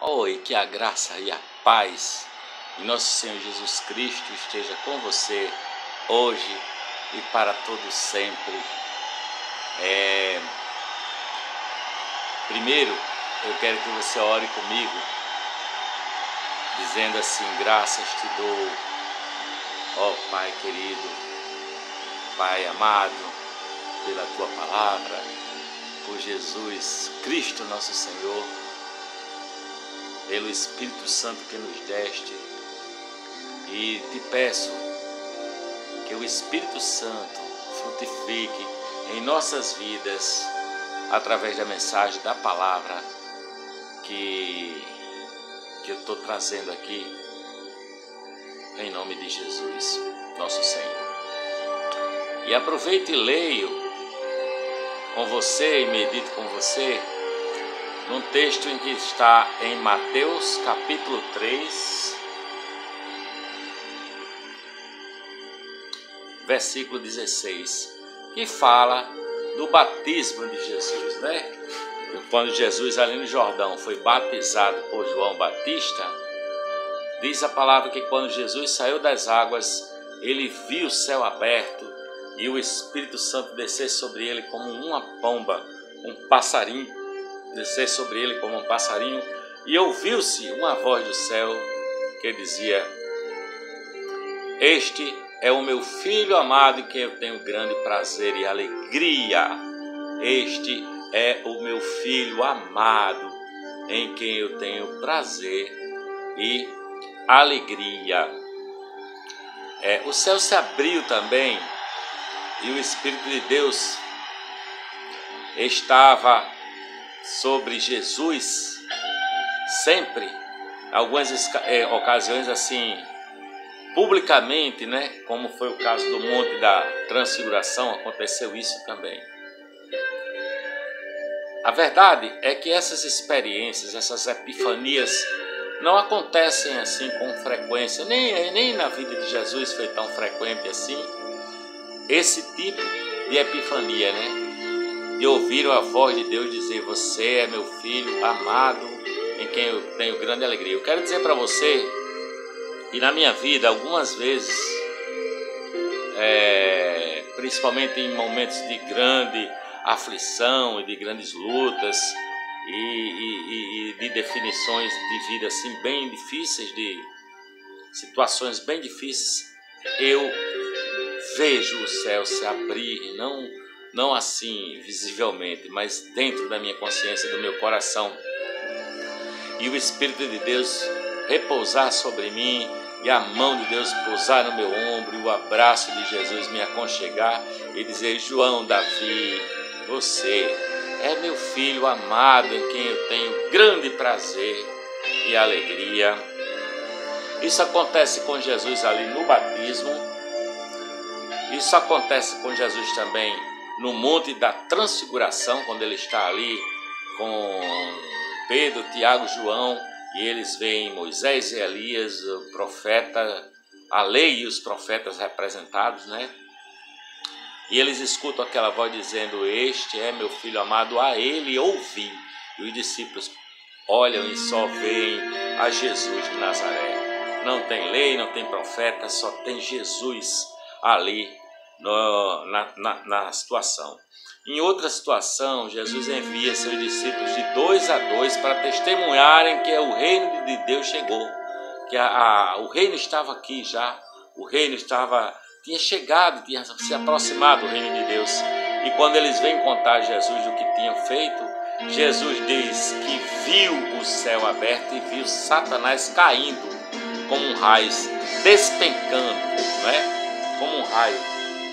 Oi, que a graça e a paz de nosso Senhor Jesus Cristo esteja com você hoje e para todo sempre. Primeiro, eu quero que você ore comigo, dizendo assim: graças te dou, ó Pai querido, Pai amado, pela Tua palavra, por Jesus Cristo nosso Senhor, pelo Espírito Santo que nos deste, e te peço que o Espírito Santo frutifique em nossas vidas através da mensagem da palavra que eu estou trazendo aqui, em nome de Jesus, nosso Senhor. E aproveito e leio com você e medito com você num texto em que está em Mateus capítulo 3, versículo 16, que fala do batismo de Jesus, né? Quando Jesus ali no Jordão foi batizado por João Batista, diz a palavra que quando Jesus saiu das águas, ele viu o céu aberto e o Espírito Santo descer sobre ele como uma pomba, um passarinho, descer sobre ele como um passarinho, e ouviu-se uma voz do céu que dizia: este é o meu Filho amado em quem eu tenho grande prazer e alegria. Este é o meu Filho amado em quem eu tenho prazer e alegria. O céu se abriu também e o Espírito de Deus estava sobre Jesus sempre, algumas ocasiões assim, publicamente, né? Como foi o caso do Monte da Transfiguração, aconteceu isso também. A verdade é que essas experiências, essas epifanias, não acontecem assim com frequência, nem na vida de Jesus foi tão frequente assim, esse tipo de epifania, né? De ouvir a voz de Deus dizer: você é meu Filho amado, em quem eu tenho grande alegria. Eu quero dizer para você que na minha vida, algumas vezes, principalmente em momentos de grande aflição e de grandes lutas e de definições de vida assim bem difíceis, de situações bem difíceis, eu vejo o céu se abrir, não assim visivelmente, mas dentro da minha consciência, do meu coração, e o Espírito de Deus repousar sobre mim, e a mão de Deus pousar no meu ombro, e o abraço de Jesus me aconchegar e dizer: João Davi, você é meu Filho amado em quem eu tenho grande prazer e alegria. Isso acontece com Jesus ali no batismo, isso acontece com Jesus também no Monte da Transfiguração, quando ele está ali com Pedro, Tiago, João, e eles veem Moisés e Elias, o profeta, a lei e os profetas representados, né? E eles escutam aquela voz dizendo: este é meu Filho amado, a ele ouvi. E os discípulos olham e só veem a Jesus de Nazaré. Não tem lei, não tem profeta, só tem Jesus ali na situação. Em outra situação, Jesus envia seus discípulos de 2 a 2 para testemunharem que o reino de Deus chegou, que o reino estava aqui já, o reino tinha chegado, tinha se aproximado do reino de Deus. E quando eles vêm contar a Jesus o que tinham feito, Jesus diz que viu o céu aberto e viu Satanás caindo como um raio, despencando, não é? Como um raio.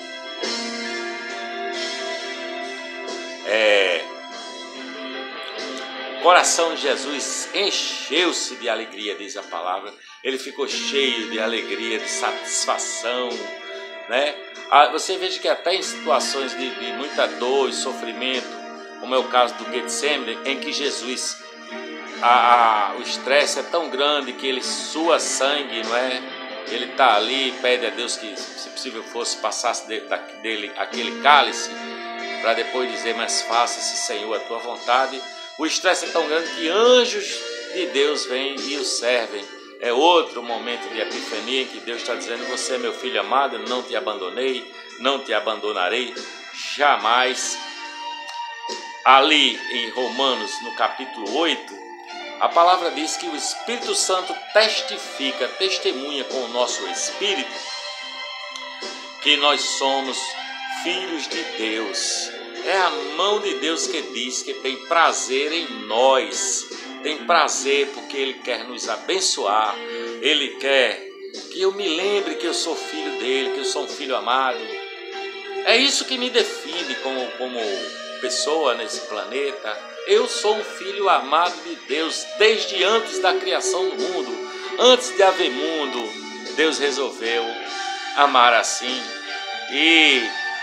O coração de Jesus encheu-se de alegria, diz a palavra. Ele ficou cheio de alegria, de satisfação, né? Você veja que até em situações de muita dor e sofrimento, como é o caso do Getsemane, em que Jesus, o estresse é tão grande que ele sua sangue, não é? Ele está ali, pede a Deus que, se possível fosse, passasse dele aquele cálice, para depois dizer: mas faça-se, Senhor, a tua vontade. O estresse é tão grande que anjos de Deus vêm e o servem. É outro momento de epifania em que Deus está dizendo: você é meu filho amado, não te abandonei, não te abandonarei jamais. Ali em Romanos, no capítulo 8, a palavra diz que o Espírito Santo testemunha com o nosso espírito que nós somos filhos de Deus. É a mão de Deus que diz que tem prazer em nós. Tem prazer porque Ele quer nos abençoar. Ele quer que eu me lembre que eu sou filho dEle, que eu sou um filho amado. É isso que me define como pessoa nesse planeta. Eu sou um filho amado de Deus desde antes da criação do mundo. Antes de haver mundo, Deus resolveu amar assim e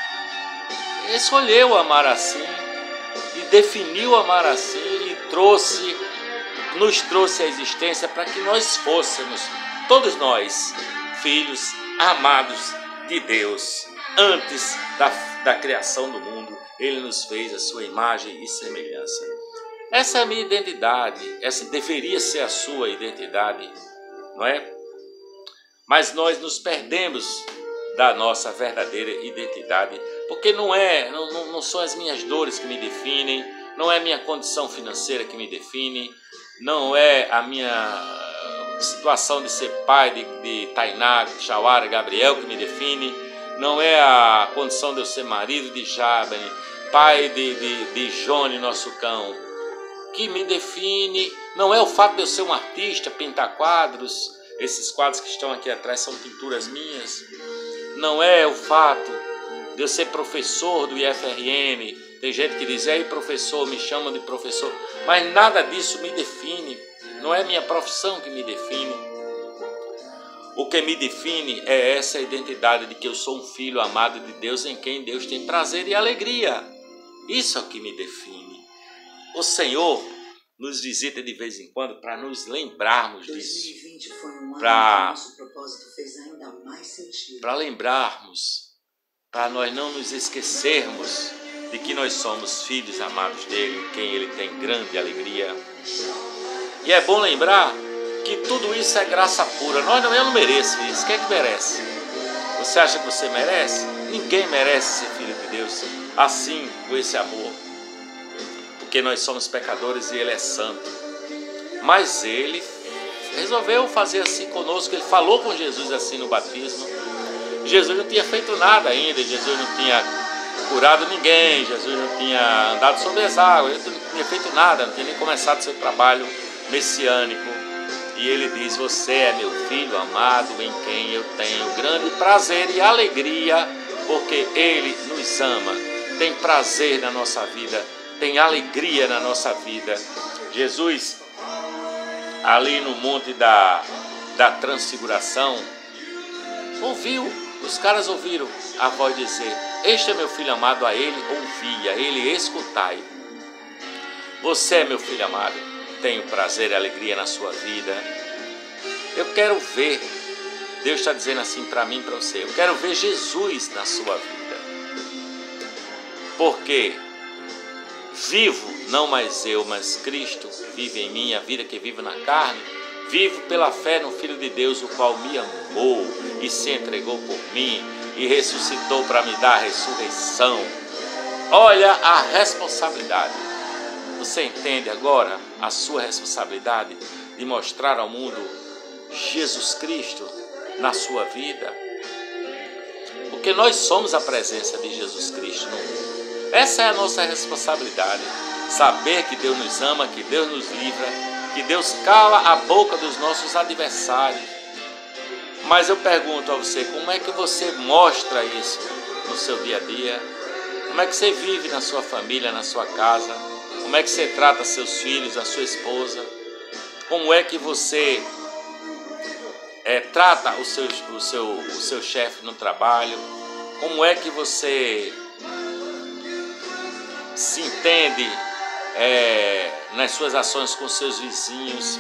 escolheu amar assim e definiu amar assim e nos trouxe à existência para que nós fôssemos, todos nós, filhos amados de Deus. Antes da criação do mundo, Ele nos fez a sua imagem e semelhança. Essa é a minha identidade, essa deveria ser a sua identidade, não é? Mas nós nos perdemos da nossa verdadeira identidade, porque não são as minhas dores que me definem, não é a minha condição financeira que me define, não é a minha situação de ser pai de Tainá, Chauara, Gabriel que me define, não é a condição de eu ser marido de Jabane, pai de Jone, nosso cão, que me define, não é o fato de eu ser um artista, pintar quadros, esses quadros que estão aqui atrás são pinturas minhas, não é o fato de eu ser professor do IFRN, tem gente que diz: ei professor, me chamam de professor, mas nada disso me define, não é minha profissão que me define. O que me define é essa identidade de que eu sou um filho amado de Deus, em quem Deus tem prazer e alegria. Isso é o que me define. O Senhor nos visita de vez em quando para nos lembrarmos disso. 2020 foi um ano que o nosso propósito fez ainda mais sentido. Para lembrarmos, para nós não nos esquecermos de que nós somos filhos amados dele, em quem ele tem grande alegria. E é bom lembrar que tudo isso é graça pura. Eu não mereço isso. Quem é que merece? Você acha que você merece? Ninguém merece ser filho de Deus assim, com esse amor. Porque nós somos pecadores e Ele é santo. Mas Ele resolveu fazer assim conosco. Ele falou com Jesus assim no batismo. Jesus não tinha feito nada ainda. Jesus não tinha curado ninguém. Jesus não tinha andado sobre as águas. Ele não tinha feito nada. Não tinha nem começado seu trabalho messiânico. E Ele diz: você é meu filho amado, em quem eu tenho grande prazer e alegria, porque Ele nos ama, tem prazer na nossa vida, tem alegria na nossa vida. Jesus, ali no monte da transfiguração, os caras ouviram a voz dizer: este é meu filho amado, a Ele ouvi, a Ele escutai. Você é meu filho amado, tenho prazer e alegria na sua vida. Eu quero ver, Deus está dizendo assim para mim e para você, eu quero ver Jesus na sua vida. Porque vivo, não mais eu, mas Cristo vive em mim, a vida que vivo na carne, vivo pela fé no Filho de Deus, o qual me amou e se entregou por mim e ressuscitou para me dar a ressurreição. Olha a responsabilidade. Você entende agora a sua responsabilidade de mostrar ao mundo Jesus Cristo na sua vida? Porque nós somos a presença de Jesus Cristo no mundo. Essa é a nossa responsabilidade. Saber que Deus nos ama, que Deus nos livra, que Deus cala a boca dos nossos adversários. Mas eu pergunto a você, como é que você mostra isso no seu dia a dia? Como é que você vive na sua família, na sua casa? Como é que você trata seus filhos, a sua esposa? Como é que você trata o seu chefe no trabalho? Como é que você se entende nas suas ações com seus vizinhos?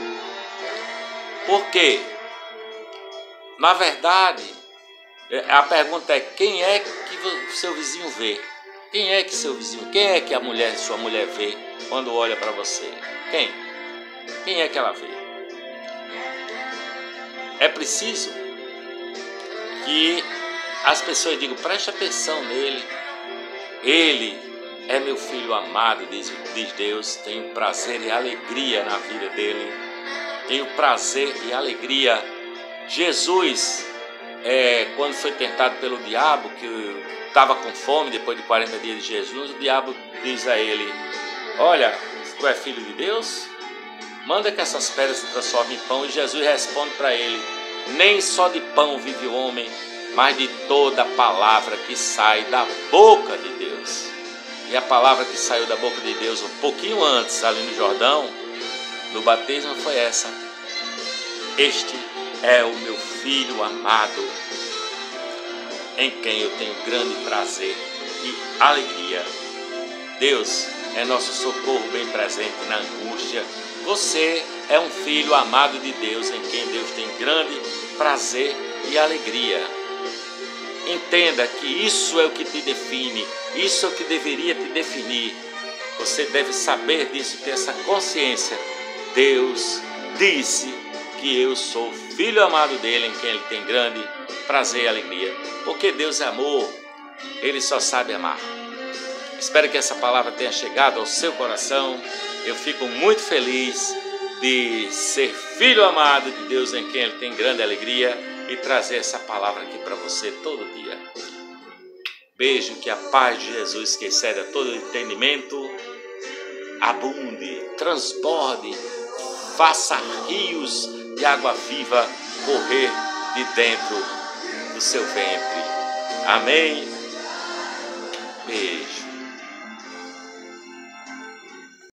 Porque, na verdade, a pergunta é: quem é que o seu vizinho vê? Quem é que a sua mulher vê quando olha para você? Quem? Quem é que ela vê? É preciso que as pessoas digam, preste atenção nele. Ele é meu filho amado, diz Deus. Tenho prazer e alegria na vida dele. Tenho prazer e alegria. Jesus, quando foi tentado pelo diabo, que estava com fome depois de 40 dias de jejum, o diabo diz a ele, olha, se tu é filho de Deus, manda que essas pedras se transformem em pão. E Jesus responde para ele, nem só de pão vive o homem, mas de toda palavra que sai da boca de Deus. E a palavra que saiu da boca de Deus um pouquinho antes, ali no Jordão, no batismo, foi essa: este é o meu filho amado, em quem eu tenho grande prazer e alegria. Deus é nosso socorro bem presente na angústia. Você é um filho amado de Deus, em quem Deus tem grande prazer e alegria. Entenda que isso é o que te define, isso é o que deveria te definir. Você deve saber disso, ter essa consciência. Deus disse que eu sou filho amado dele, em quem ele tem grande prazer e alegria. Porque Deus é amor, ele só sabe amar. Espero que essa palavra tenha chegado ao seu coração. Eu fico muito feliz de ser filho amado de Deus, em quem ele tem grande alegria, e trazer essa palavra aqui para você todo dia. Beijo, que a paz de Jesus, que excede a todo entendimento, abunde, transborde, faça rios de água viva correr de dentro do seu ventre. Amém? Beijo.